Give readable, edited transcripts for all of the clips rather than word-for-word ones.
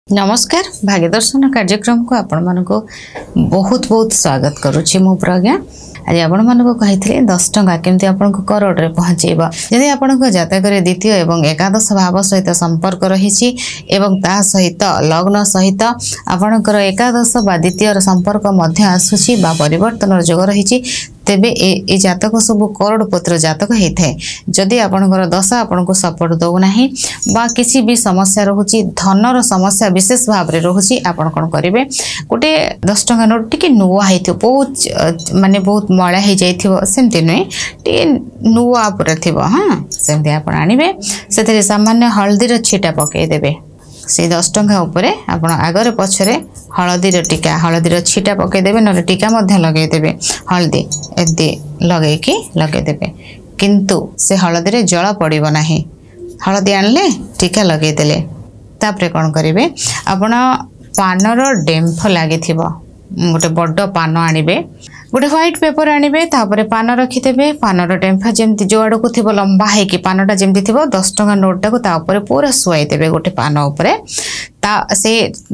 नमस्कार भाग्यदर्शन कार्यक्रम को आपण मानको बहुत बहुत स्वागत करुछि मु प्रज्ञा। आज आपण मानको कहिथिले 10 टंका केमती आपण को करोड़ रे पहुंचेबा। यदि आपण को जातक रे द्वितीय एवं एकादश भाव सहित संपर्क रहिछि एवं ता सहित लग्न सहित आपणकर एकादश बा द्वितीय संपर्क मध्य आसुछि बा परिवर्तन जोग रहिछि तेबे ए जातक सब करोड़पत्र जातक होता है। जदि आपणकर दशा आपन को सपोर्ट दो नाही बा किसी भी समस्या रहुछि धनर समस्या विशेष भाव रे रहुछि आपण कोन करिवे गोटे 10 टंका नोट टिके नुवा हेथियो बहुत माने बहुत मळा हे जाइथिबो सेमति नै टिके नुवा पुरा थिबो। हां सेमति आपण आनिबे सेतरे सामान्य हळदी र छीटा पके देबे। से 10 टंका उपरे आपण आगरे पछरे हळदी र टीका हळदी र छीटा पके देबे न टीका मध्य लगे देबे। हळदी एदे लगे की लगे देबे किंतु से हळदी रे जळ पड़िबो नाही। हळदी आनले टीका लगे देले तापरे कोन करिवे आपण पानर डेम्फ लागिथिबो गोटे बड्ड पान आनिबे गोटे व्हाइट पेपर आनिबे तापरे पान रखिदेबे। पानर डेम्फा जेमति जो आड़ को थिबो लंबा है कि पानटा जेमति थिबो 10 टंका नोट टाको ता ऊपर पूरा सुआई देबे गोटे पान ऊपर ता से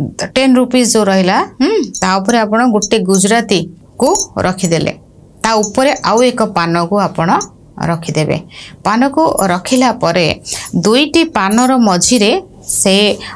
10 रुपीस जो रहिला ता ऊपर आपण गोटे गुजराती को रखिदेले ता ऊपर आउ एक पान को आपण रखिदेबे। पान को रखिला परे दुईटी पानर मझिरे से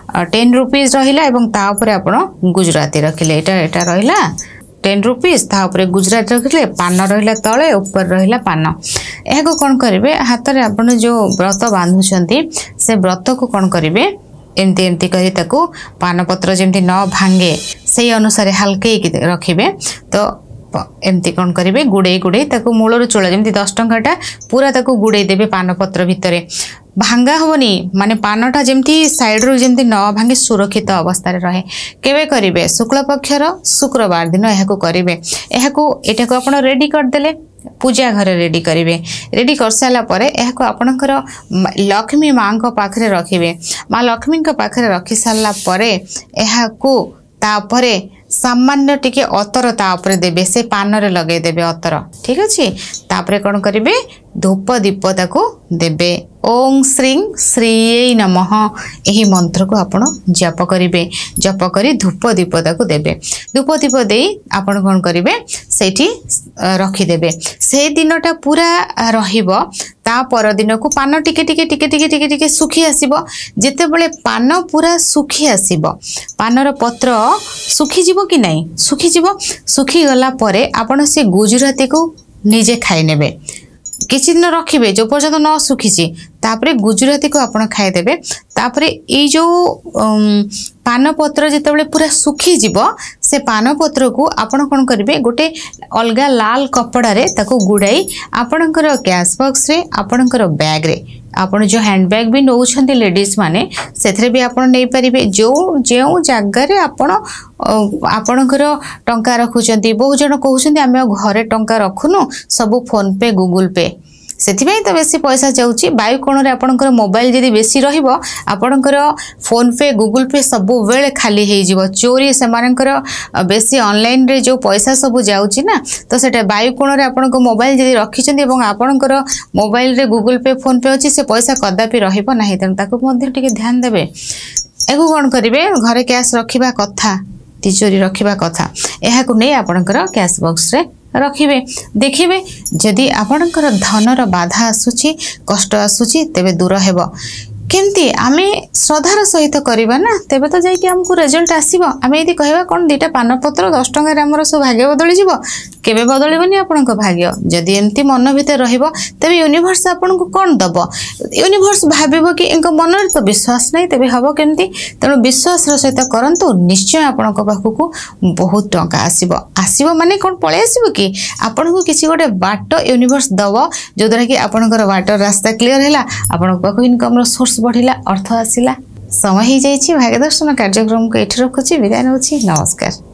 10 रुपीस रहिला एवं ता ऊपर आपण गुजराती रखिले एटा रहिला 10 रुपीस ता ऊपर गुजराती रखिले पान रहिला तळे ऊपर रहिला पान। एहा को कोन करिवे हाथ रे आपण जो व्रत बांधुछंती से व्रत को कोन करिवे एमती एमती करी ताको पान पत्र जेमती न भांगे से अनुसार हल्के रखिबे। तो एमती कौन करेंगे गुड़े गुड़े ताको मूलर चोला जमी 10 टंकाटा पूरा ताको गुड़े देवे पान पत्र भितर भांगा हेनी माने पानटा जमती साइड रू जमती न भांगे सुरक्षित अवस्था रहे केवे करेंगे शुक्ल पक्षर शुक्रवार दिन यह करेंगे एटा को आपण रेडी करदेले पूजा घर रेडी करेंगे। रेडी कर सारा पर यह आपणकर लक्ष्मी माँ पाखे रखिए माँ लक्ष्मी पाखे रखी सारा पर यह तापरे सामान्य टिके अतर तापरे देबे से पान रे लगे देबे अतर ठीक अछि। तापरे कोन करिवे धूप दीप ताको देबे। ओम श्रीं श्रीये नमः एही मंत्र को आपण जप करिवे। जप करी धूप दीप ताको देबे। धूप दीप देई आपण कोन करिवे सेठी रखी देबे। से दिनटा पूरा रहिबो ता पर दिन को पान टिके टिके टिके टिके टिके टिके सुखी आसीबो। जेते बेले पान पूरा सुखी आसीबो पानर पत्र सुखी जीवो कि नहीं सुखी जीवो। सुखी गला परे आपण से गुजराती को निजे खाई नेबे किछि दिन रखिबे जो पर्यंत न सुखीची तापरे गुजराती को आपण खाई देबे। तापरे ए जो पान पत्र जेते बेले पूरा सुखी जीवो से पान पत्र को आपण कोन करिवे गोटे अलगा लाल कपड़ा रे ताको गुडाई आपणकर गैस बॉक्स रे आपणकर बैग रे आपण जो हैंड बैग भी नौछंती लेडीज माने सेथरे भी आपण नै परिबे। जो जेउ जागा रे आपण आपणकर टंका रखुचंती बहुत जण कहउचंती आमे घरे टंका रखुनु सब फोन पे गूगल पे सेथिबाई तो बेसी पैसा जाउची बायु कोण रे आपणकर मोबाइल जदी बेसी रहिबो आपणकर फोन पे गूगल पे सब बेले खाली हे जिवो चोरी से मानकर बेसी ऑनलाइन रे जो पैसा सब जाउची ना तो सेटा बायु कोण रे आपणको मोबाइल जदी रखिचंती एवं आपणकर मोबाइल रे गूगल पे फोन पे अछि से पैसा कदापि रहिबो नाही तन ताको मध्ये टिके ध्यान देबे। एगु कोन करिवे घरे कैश रखिबा कथा तिजोरी रखिबा कथा एहा को नै आपणकर कैश बॉक्स रे रखिबे। देखिबे जदि आपणकर धनर बाधा आसुची कष्ट आसुची तेबे दूर हेबो केमती आमे श्रद्धार सहित करबा ना तेबे तो जाई कि हमको रिजल्ट आसीबो। आमे यदि कहबा कोन दीटा पान पत्र 10 टंका रे हमर सब भाग्य बदली जीवो केबे बदलिबनी आपणको भाग्य। जदि एमती मन भीतर रहिबो तेबे यूनिवर्स आपणको कोन दबो यूनिवर्स भाबिबो कि इनको मन रे तो विश्वास नै तेबे हबो केमती। तेनु विश्वास र सहित करंतु निश्चय आपणको पाखकू बहुत टंका आसीबो। आसीबो माने कोन पळे आसीबो कि आपणको किसी गोटे बाट यूनिवर्स दबो जो द्वारा कि आपणकर वाटर रास्ता क्लियर हैला आपणको पाखु इनकम रो सोर्स बढ़िला अर्थ आसिला। समय ही जाइछि भाग्यदर्शन कार्यक्रम को एठी रखुछि विदाय नउछि नमस्कार।